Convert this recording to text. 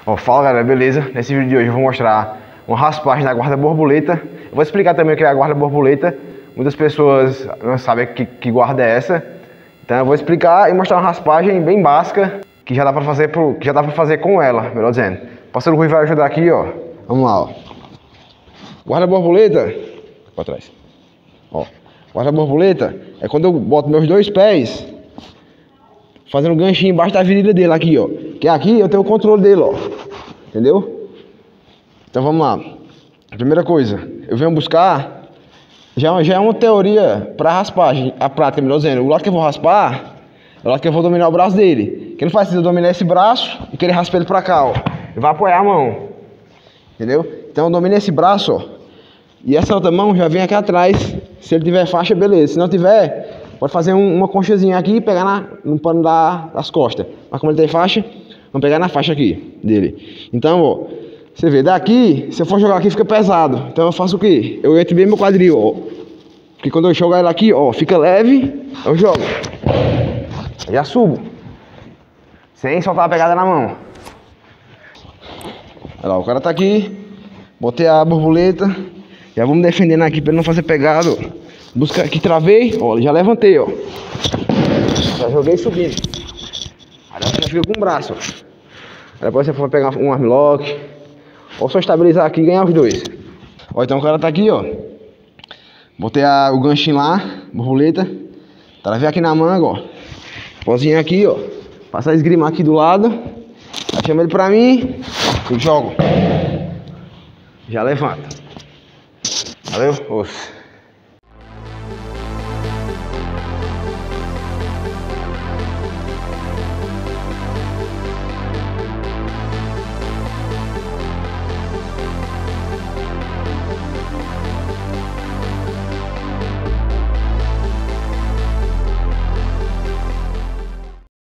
Ó, fala galera, beleza? Nesse vídeo de hoje eu vou mostrar uma raspagem da guarda borboleta. Eu vou explicar também o que é a guarda borboleta. Muitas pessoas não sabem que guarda é essa. Então eu vou explicar e mostrar uma raspagem bem básica que já dá pra fazer com ela, melhor dizendo. O parceiro Rui vai ajudar aqui, ó. Vamos lá, ó. Guarda borboleta, pra trás. Ó, guarda borboleta é quando eu boto meus dois pés fazendo um ganchinho embaixo da virilha dele aqui, ó. Que aqui eu tenho o controle dele, ó. Entendeu? Então vamos lá. Primeira coisa, eu venho buscar. Já é uma teoria pra raspagem. A prática, melhor dizendo. O lado que eu vou raspar é o lado que eu vou dominar o braço dele. Que não faz sentido eu dominar esse braço e querer raspar ele pra cá, ó. Ele vai apoiar a mão. Entendeu? Então eu domino esse braço, ó. E essa outra mão já vem aqui atrás. Se ele tiver faixa, beleza. Se não tiver, pode fazer uma conchazinha aqui e pegar no pano das costas. Mas como ele tem faixa, vamos pegar na faixa aqui dele. Então, ó, você vê, daqui, se eu for jogar aqui, fica pesado. Então eu faço o quê? Eu entro bem meu quadril, ó. Porque quando eu jogar ele aqui, ó, fica leve, eu jogo. Já subo. Sem soltar a pegada na mão. Olha lá, o cara tá aqui. Botei a borboleta. Já vamos defendendo aqui pra ele não fazer pegado. Busca aqui, travei, ó, já levantei, ó. Já joguei subindo. Aí você já fica com o braço, ó. Aí depois você for pegar um armlock. Ou só estabilizar aqui e ganhar os dois. Ó, então o cara tá aqui, ó. Botei o ganchinho lá, borboleta. Travei aqui na manga, ó. Pozinho aqui, ó. Passa a esgrima aqui do lado. Aí chama ele pra mim. Eu jogo. Já levanta. Valeu? Oxe.